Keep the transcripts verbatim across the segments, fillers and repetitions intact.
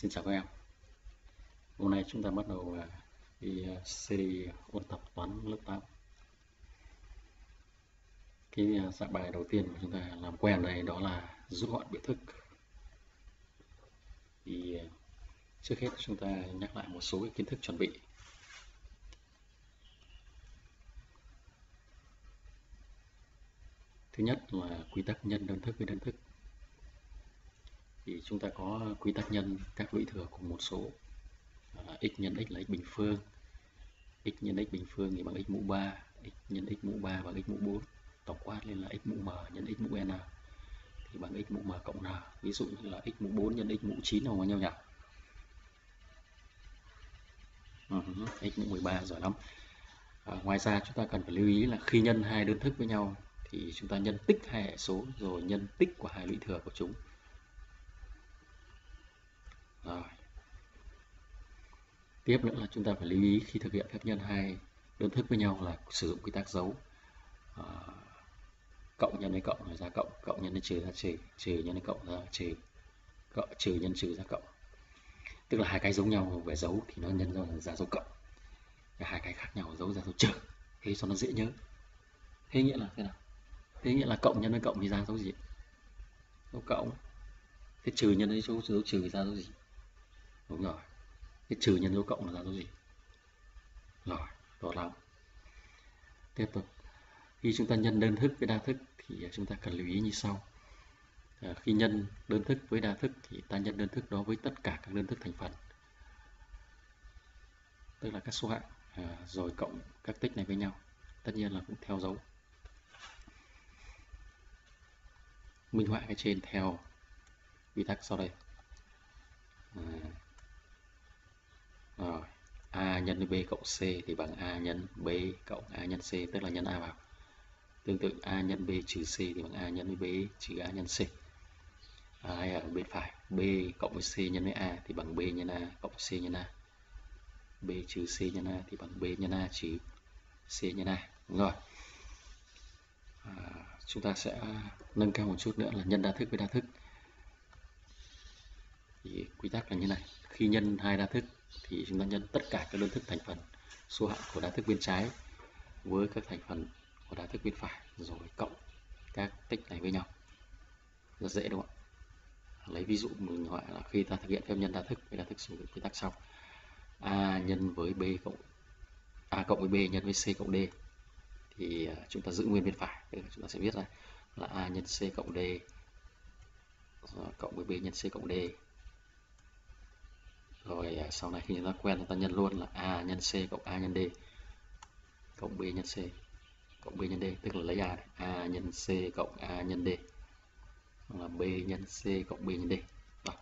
Xin chào các em. Hôm nay chúng ta bắt đầu à, đi à, series ôn tập toán lớp tám. Cái à, dạng bài đầu tiên của chúng ta làm quen đây đó là rút gọn biểu thức. Thì à, trước hết chúng ta nhắc lại một số cái kiến thức chuẩn bị. Thứ nhất là quy tắc nhân đơn thức với đơn thức. Thì chúng ta có quy tắc nhân các lũy thừa cùng một số. À, x nhân x là x bình phương, x nhân x bình phương thì bằng x mũ ba, x nhân x mũ ba bằng x mũ bốn, tổng quát lên là x mũ m nhân x mũ n thì bằng x mũ m cộng n. Ví dụ như là x mũ bốn nhân x mũ chín đồng với nhau nhỉ? Uh, x mũ mười ba giỏi lắm. À, ngoài ra chúng ta cần phải lưu ý là khi nhân hai đơn thức với nhau thì chúng ta nhân tích hai hệ số rồi nhân tích của hai lũy thừa của chúng. Rồi. Tiếp nữa là chúng ta phải lưu ý khi thực hiện phép nhân hai đơn thức với nhau là sử dụng quy tắc dấu. À, cộng nhân với cộng là ra cộng, cộng nhân với trừ ra trừ, trừ nhân với cộng ra trừ, cộng trừ nhân trừ ra cộng. Tức là hai cái giống nhau về dấu thì nó nhân ra, ra dấu cộng, và hai cái khác nhau dấu ra dấu trừ, thế cho nó dễ nhớ. Thế nghĩa là thế nào? Thế nghĩa là cộng nhân với cộng thì ra dấu gì? Dấu cộng. Thế trừ nhân với dấu, dấu trừ ra dấu gì? Đúng rồi. Thế trừ nhân dấu cộng là ra dấu gì? Rồi, tốt lắm. Tiếp tục. Khi chúng ta nhân đơn thức với đa thức thì chúng ta cần lưu ý như sau. À, khi nhân đơn thức với đa thức thì ta nhân đơn thức đó với tất cả các đơn thức thành phần, tức là các số hạng, à, rồi cộng các tích này với nhau, tất nhiên là cũng theo dấu. Minh họa cái trên theo quy tắc sau đây. À, rồi a nhân với b cộng c thì bằng a nhân b cộng a nhân c, tức là nhân a vào. Tương tự a nhân b trừ c thì bằng a nhân với b trừ a nhân c. À, hay ở bên phải b cộng với c nhân với a thì bằng b nhân a cộng c nhân a. B trừ c nhân a thì bằng b nhân a trừ c nhân a. Đúng rồi. À, chúng ta sẽ nâng cao một chút nữa là nhân đa thức với đa thức. Thì quy tắc là như này. Khi nhân hai đa thức thì chúng ta nhân tất cả các đơn thức thành phần số hạng của đa thức bên trái với các thành phần của đa thức bên phải rồi cộng các tích này với nhau. Rất dễ đúng không ạ? Lấy ví dụ mình gọi là khi ta thực hiện phép nhân đa thức với đa thức sử dụng quy tắc sau. A nhân với b cộng a cộng với b nhân với c cộng d thì chúng ta giữ nguyên bên phải, chúng ta sẽ viết ra là a nhân c cộng d cộng với b nhân c cộng d. Rồi sau này khi chúng ta quen chúng ta nhân luôn là a nhân c cộng a nhân d cộng b nhân c cộng b nhân d, tức là lấy a này, a nhân c cộng a nhân d là b nhân c cộng b nhân d. Đó.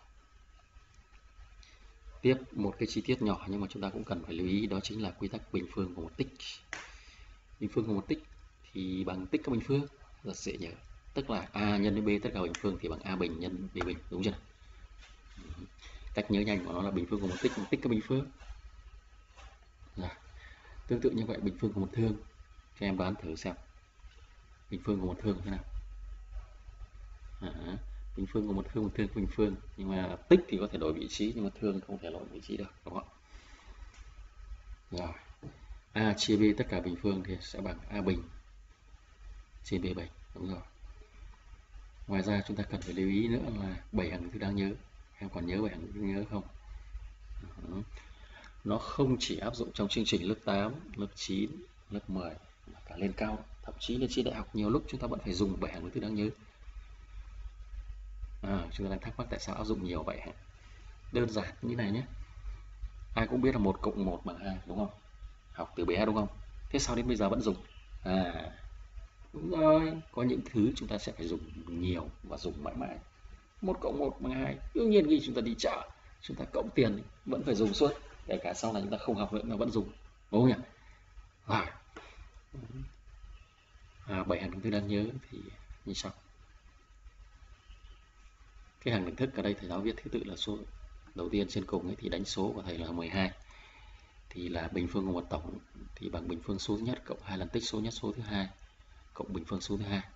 Tiếp một cái chi tiết nhỏ nhưng mà chúng ta cũng cần phải lưu ý, đó chính là quy tắc bình phương của một tích. Bình phương của một tích thì bằng tích các bình phương, rất dễ nhớ. Tức là a nhân với b tất cả bình phương thì bằng a bình nhân b bình, đúng chưa? Cách nhớ nhanh của nó là bình phương của một tích, một tích các bình phương. Rồi. Tương tự như vậy bình phương của một thương, cho em đoán thử xem bình phương của một thương thế nào. À, bình phương của một thương, một thương bình phương, nhưng mà tích thì có thể đổi vị trí nhưng mà thương không thể đổi vị trí được, đúng không? Rồi a chia b tất cả bình phương thì sẽ bằng a bình chia b bình, đúng rồi. Ngoài ra chúng ta cần phải lưu ý nữa là bảy hằng thứ đáng nhớ. Em còn nhớ bảy hằng thứ nhớ không? Đó. Nó không chỉ áp dụng trong chương trình lớp tám, lớp chín, lớp mười mà cả lên cao, thậm chí lên trên đại học nhiều lúc chúng ta vẫn phải dùng bảy hằng thứ đáng nhớ. À, chúng ta đang thắc mắc tại sao áp dụng nhiều vậy hả? Đơn giản như này nhé. Ai cũng biết là một cộng một bằng hai, đúng không? Học từ bé đúng không? Thế sao đến bây giờ vẫn dùng? À, đúng rồi, có những thứ chúng ta sẽ phải dùng nhiều và dùng mãi mãi. Một cộng một bằng hai, đương nhiên khi chúng ta đi chợ, chúng ta cộng tiền vẫn phải dùng suốt, kể cả sau này chúng ta không học nữa mà vẫn dùng, đúng không nhỉ? Rồi. À, bảy hằng thứ đáng nhớ thì như sau. Cái hàng đẳng thức ở đây thầy giáo viết thứ tự là số đầu tiên trên cùng ấy, thì đánh số của thầy là mười hai, thì là bình phương của một tổng thì bằng bình phương số thứ nhất cộng hai lần tích số nhất số thứ hai cộng bình phương số thứ hai.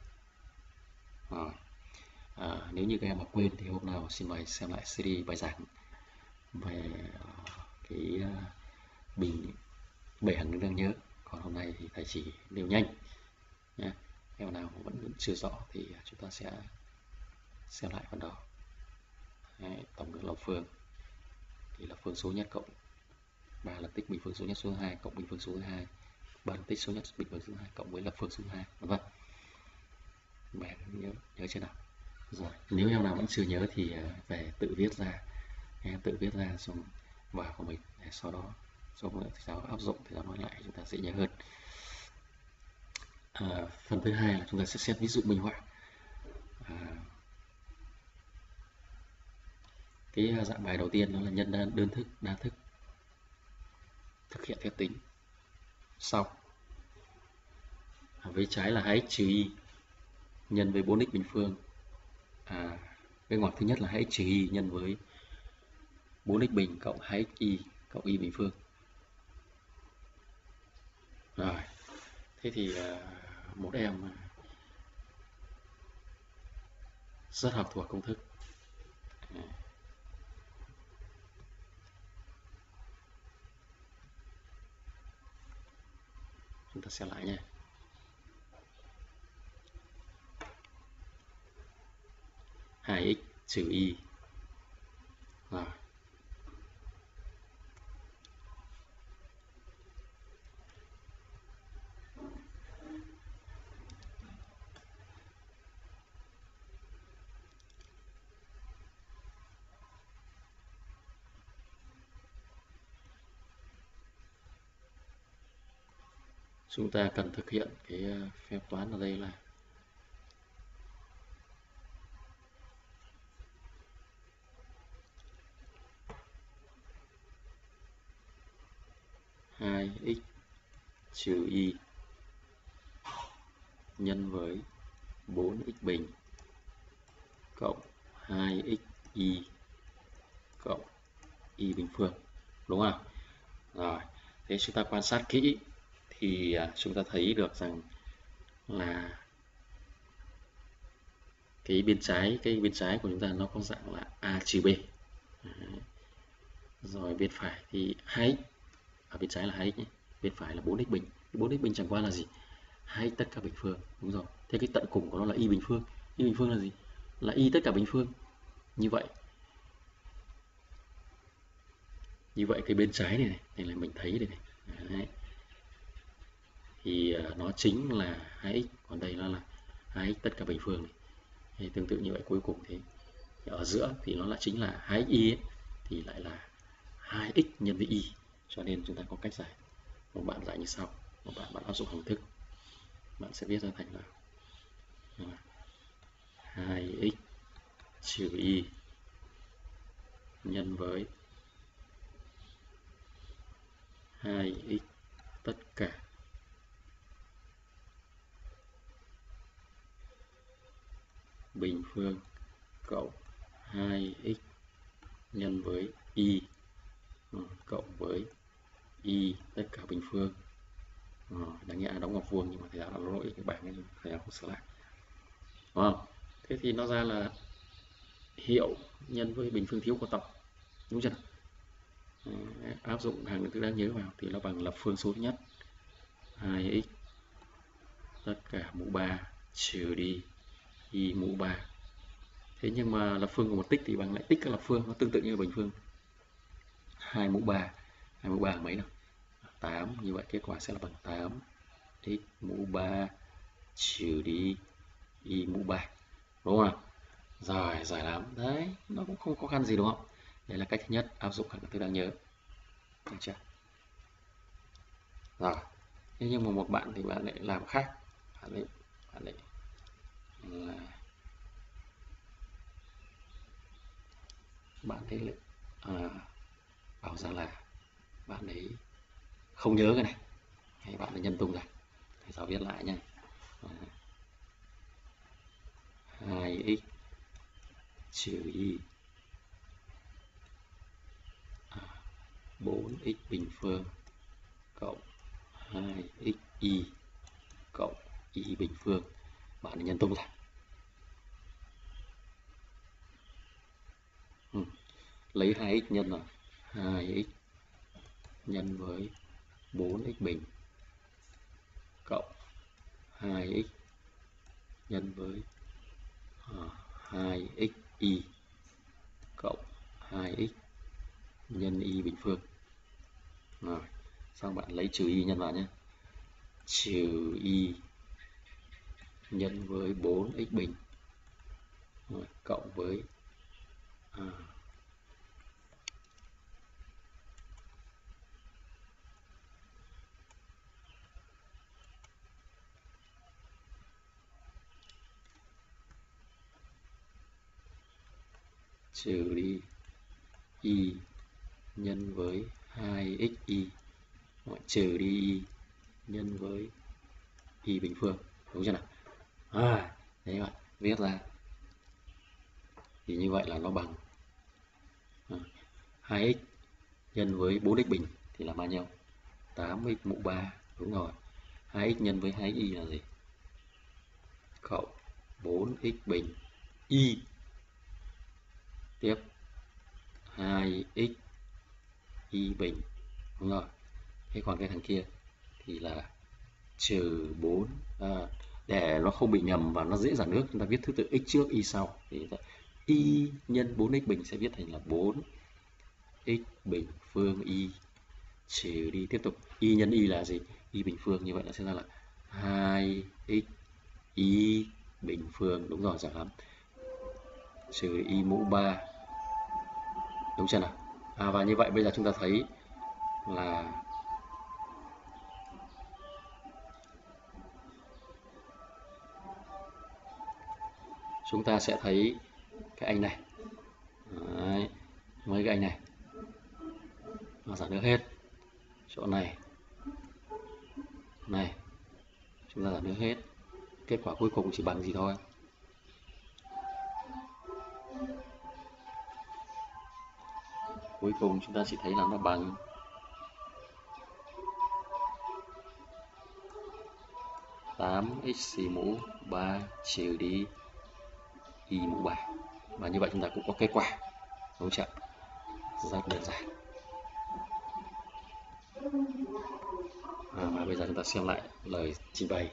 À, à, nếu như các em mà quên thì hôm nào xin mời xem lại series bài giảng về cái bình bệ hằng đang nhớ. Còn hôm nay thì thầy chỉ nêu nhanh nhé. Nếu nào vẫn chưa rõ thì chúng ta sẽ xem lại phần đó. Đấy, tổng ngữ lập phương thì là phương số nhất cộng ba lần tích bình phương số nhất số hai cộng bình phương số thứ hai, ba lần tích số nhất bình phương số thứ hai cộng với lập phương số hai, vân vân. Bạn nhớ nhớ chưa nào? Rồi, nếu em nào vẫn chưa nhớ thì về tự viết ra, em tự viết ra xong vào của mình, để sau đó xong rồi giáo áp dụng thì giáo nói lại chúng ta sẽ nhớ hơn. À, phần thứ hai là chúng ta sẽ xét ví dụ minh họa. À, cái dạng bài đầu tiên đó là nhân đơn, đơn thức, đa thức, thực hiện phép tính. Sau à, với trái là hai x trừ y nhân với bốn x bình phương. À, cái ngoặc thứ nhất là hai x trừ y nhân với bốn x bình cộng hai x y cộng y bình phương. Rồi, thế thì một em rất học thuộc công thức. Chúng ta xem lại nhé. hai x trừ y. Rồi. Chúng ta cần thực hiện cái phép toán ở đây là hai x trừ y nhân với bốn x bình cộng hai x y cộng y bình phương, đúng không? Rồi, thế chúng ta quan sát kỹ thì chúng ta thấy được rằng là cái bên trái cái bên trái của chúng ta nó có dạng là a trừ b. Đấy. Rồi bên phải thì hai x, ở bên trái là hai x nhé, bên phải là bốn x bình. bốn x bình chẳng qua là gì? hai x tất cả bình phương, đúng rồi. Thế cái tận cùng của nó là y bình phương. Y bình phương là gì? Là y tất cả bình phương. Như vậy như vậy cái bên trái này này, này là mình thấy đây này. Đấy. Thì nó chính là hai x, còn đây nó là hai x tất cả bình phương này. Thì tương tự như vậy cuối cùng thì ở giữa thì nó là chính là hai x y ấy, thì lại là hai x nhân với y. Cho nên chúng ta có cách giải. Một bạn giải như sau. Một bạn bạn áp dụng hình thức. Bạn sẽ viết ra thành là hai x trừ y nhân với hai x tất cả bình phương cộng hai x nhân với y cộng với y tất cả bình phương. À, đáng nhẽ đóng ngoặc vuông nhưng mà thầy giáo đã lỗi cái bảng này, thầy giáo không sửa lại. Đúng không? Thế thì nó ra là hiệu nhân với bình phương thiếu của tổng, đúng chưa? À, áp dụng hàng thứ đáng nhớ vào thì nó bằng lập phương số thứ nhất hai x tất cả mũ ba trừ đi y mũ ba. Thế nhưng mà lập phương của một tích thì bằng lại tích các lập phương, nó tương tự như bình phương. hai mũ ba, hai mũ ba là mấy nào? tám, như vậy kết quả sẽ là bằng tám x mũ ba trừ đi y mũ ba, đúng không? Rồi, giỏi lắm. Đấy, nó cũng không khó khăn gì đúng không? Đây là cách thứ nhất, áp dụng các thứ đáng nhớ. Được chưa? Rồi. Thế nhưng mà một bạn thì bạn lại làm khác. Bạn lại bạn lại là bạn ấy lại à, bảo rằng là bạn ấy không nhớ cái này, hay bạn ấy nhân tung ra. Thầy giáo viết lại nha. hai x trừ y à, bốn x bình phương cộng hai x y cộng y bình phương. Bạn ấy nhân tung ra. Ừ. Lấy hai x nhân là hai x nhân với bốn x bình cộng hai x nhân với uh, hai x y cộng hai x nhân y bình phương. Rồi, xong bạn lấy trừ y nhân vào nhé. Trừ y nhân với bốn x bình. Rồi, cộng với à, trừ đi y nhân với hai x y, hoặc trừ đi y nhân với y bình phương, đúng chưa nào? À, đấy bạn viết ra thì như vậy là nó bằng à, hai x nhân với bốn x bình thì là bao nhiêu? tám x mũ ba, đúng rồi. hai x nhân với hai y là gì? Cộng bốn x bình y tiếp hai x y bình, đúng rồi. Thế còn cái thằng kia thì là trừ bốn, à, để nó không bị nhầm và nó dễ giản nước, chúng ta viết thứ tự x trước y sau thì y nhân bốn x bình sẽ viết thành là bốn x bình phương y trừ đi, tiếp tục y nhân y là gì? Y bình phương, như vậy nó sẽ ra là hai x y bình phương, đúng rồi, giỏi lắm. Trừ y mũ ba, đúng chưa nào? À, và như vậy bây giờ chúng ta thấy là chúng ta sẽ thấy cái anh này. Đấy, mấy cái anh này nó giản nước hết. Chỗ này này chúng ta giản nước hết. Kết quả cuối cùng chỉ bằng gì thôi? Cuối cùng chúng ta chỉ thấy là nó bằng tám x mũ ba trừ đi y mũ ba. Và như vậy chúng ta cũng có kết quả, đúng chưa? Rất đơn giản. À, và bây giờ chúng ta xem lại lời trình bày.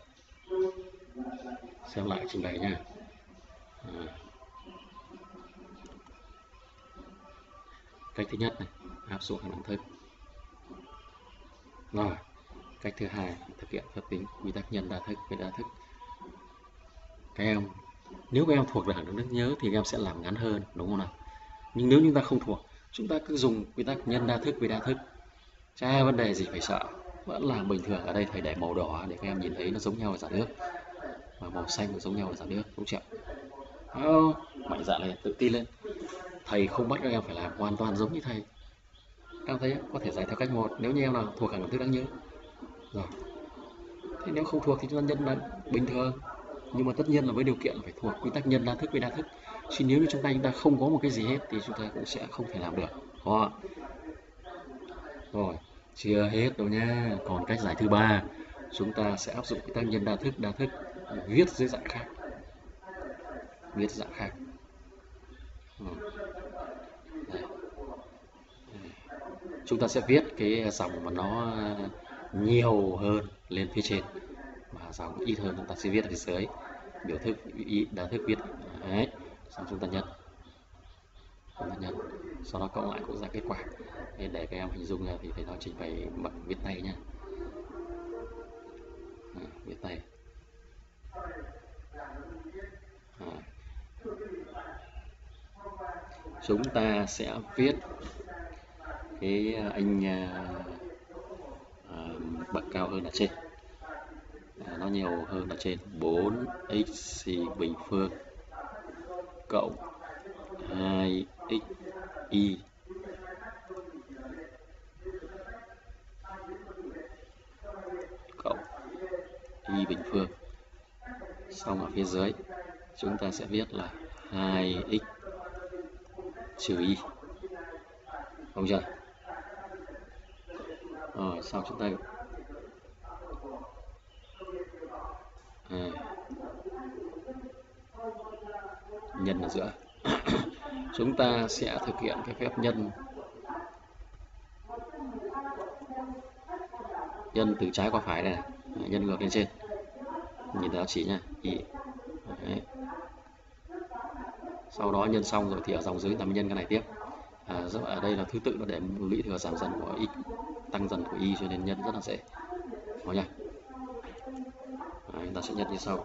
Xem lại trình bày nha. À. Cách thứ nhất này, áp dụng hàm đẳng thức. Rồi, cách thứ hai, thực hiện phép tính quy tắc nhân đa thức với đa thức. Các em, nếu các em thuộc về hàm đẳng thức nhớ thì các em sẽ làm ngắn hơn, đúng không nào? Nhưng nếu chúng ta không thuộc, chúng ta cứ dùng quy tắc nhân đa thức với đa thức, chả vấn đề gì phải sợ, vẫn làm bình thường. Ở đây thầy để màu đỏ để các em nhìn thấy nó giống nhau ở giản nước, và màu xanh cũng giống nhau ở giản nước, đúng chưa? Oh, mạnh dạn lên, tự tin lên. Thầy không bắt các em phải làm hoàn toàn giống như thầy. Em thấy có thể giải theo cách một nếu như em nào thuộc hàm đẳng thức đáng nhớ. Rồi. Thế nếu không thuộc thì chúng ta nhân là bình thường. Nhưng mà tất nhiên là với điều kiện phải thuộc quy tắc nhân đa thức với đa thức. Chứ nếu như chúng ta chúng ta không có một cái gì hết thì chúng ta cũng sẽ không thể làm được. Đó. Rồi, chưa hết đâu nha. Còn cách giải thứ ba, chúng ta sẽ áp dụng quy tắc nhân đa thức đa thức viết dưới dạng khác. Viết dạng khác. Ừ. Đây. Đây. Chúng ta sẽ viết cái dòng mà nó nhiều hơn lên phía trên, và dòng ít hơn chúng ta sẽ viết ở phía dưới. Biểu thức đa thức viết đấy, xong chúng ta nhân, chúng ta nhân, sau đó cộng lại cũng ra kết quả. Để, để các em hình dung ra thì thầy nói trình bày bằng viết tay nha. À, viết tay. À. Chúng ta sẽ viết cái anh à, bậc cao hơn ở trên, à, nó nhiều hơn ở trên, bốn x bình phương cộng hai x y cộng y bình phương. Xong ở phía dưới chúng ta sẽ viết là hai x trừ y, không chưa? Rồi sau chúng ta à, nhân ở giữa. Chúng ta sẽ thực hiện cái phép nhân nhân từ trái qua phải này, đấy, nhân ngược lên trên, nhìn theo chỉ nha, y. Đấy. Sau đó nhân xong rồi thì ở dòng dưới ta mới nhân cái này tiếp. À, ở đây là thứ tự nó để lũy thừa giảm dần của x tăng dần của y, cho nên nhân rất là dễ. Đó nha. Đấy, chúng ta sẽ nhân như sau.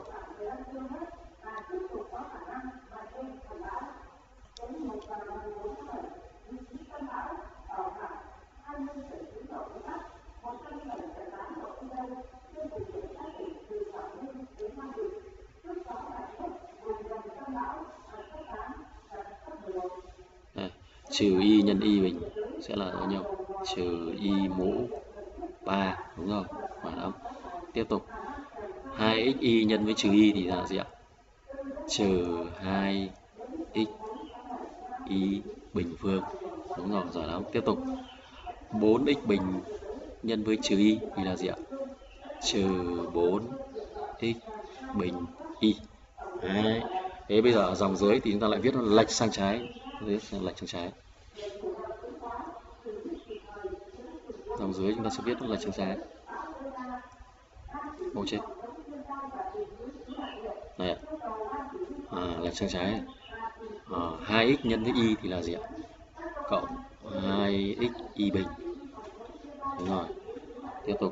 Đây, trừ y nhân y bình sẽ là bao nhiêu? Trừ y mũ ba, đúng rồi, phải không? Tiếp tục hai x y nhân với trừ y thì là gì ạ? Trừ hai x y bình phương, đúng rồi, giỏi lắm. Tiếp tục bốn x bình nhân với trừ y thì là gì ạ? Trừ bốn x bình y. Đấy. Thế bây giờ ở dòng dưới thì chúng ta lại viết nó lệch sang trái, viết lệch sang trái. Dòng dưới chúng ta sẽ viết nó lệch sang trái. Ô chết. Này ạ. À, lệch sang trái. À, hai x nhân với y thì là gì ạ? Cộng hai x y bình. Đúng rồi. Tiếp tục.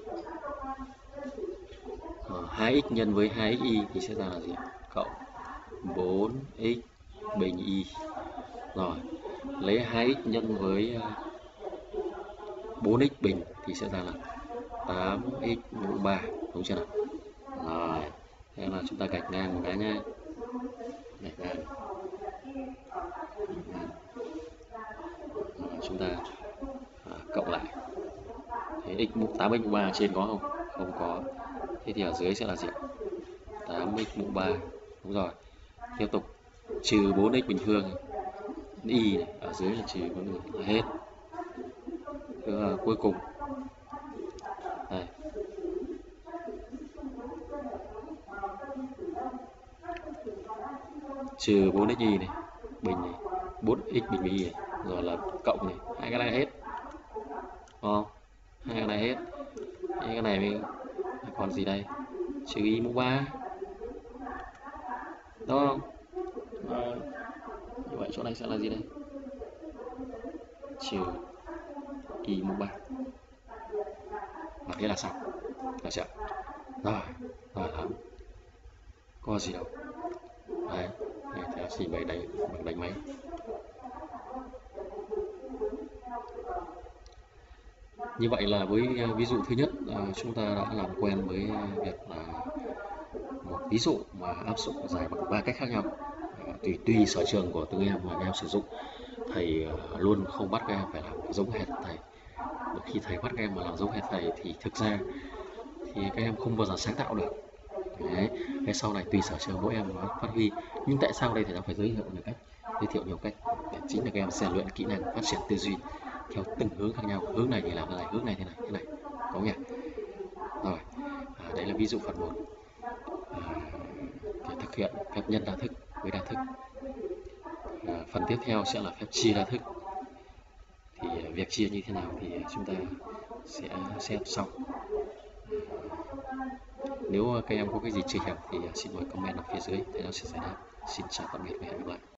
À, hai x nhân với hai x y thì sẽ ra là gì ạ? Cộng bốn x bình y. Rồi, lấy hai x nhân với bốn x bình thì sẽ ra là tám x mũ ba, đúng chưa nào? Rồi, thế là chúng ta gạch ngang một cái nhá. Gạch ngang. Rồi, chúng ta à, cộng lại. Thế x mũ tám x mũ ba trên có không? Không có. Thế thì ở dưới sẽ là gì? tám x mũ ba. Đúng rồi. Tiếp tục trừ bốn x bình phương y này, ở dưới là trừ là hết. Thứ cuối cùng đây. Trừ bốn x y này, bình này, bốn x bình y này, rồi là cộng này, hai cái này hết. Đúng không? Hai cái này hết. Hai cái này mình còn gì đây? Trừ y mũ ba. Đúng không? À, như vậy chỗ này sẽ là gì đây? Trừ y mũ ba. Và thế là xong. Được chưa? Rồi, rồi lắm. Có gì đâu. Đấy, đây thì xin bày đánh bằng đánh máy. Như vậy là với ví dụ thứ nhất, chúng ta đã làm quen với việc là một ví dụ mà áp dụng giải bằng ba cách khác nhau. Tùy tùy sở trường của từng em mà các em sử dụng. Thầy luôn không bắt các em phải làm giống hệt thầy. Bởi khi thầy bắt các em mà làm giống hệt thầy thì thực ra thì các em không bao giờ sáng tạo được. Đấy, cái sau này tùy sở trường mỗi em nó phát huy. Nhưng tại sao đây thầy đã phải giới thiệu nhiều cách, giới thiệu nhiều cách để chính là các em rèn luyện kỹ năng, phát triển tư duy theo từng hướng khác nhau. Hướng này thì làm thế này, hướng này thế này, thế này, có không nhỉ? Rồi, à, đấy là ví dụ phần một. À, để thực hiện phép nhân đa thức với đa thức. À, phần tiếp theo sẽ là phép chia đa thức. Thì việc chia như thế nào thì chúng ta sẽ xem sau. Nếu các em có cái gì chưa hiểu thì xin mời comment ở phía dưới, thầy sẽ giải đáp. Xin chào tạm biệt và hẹn gặp lại.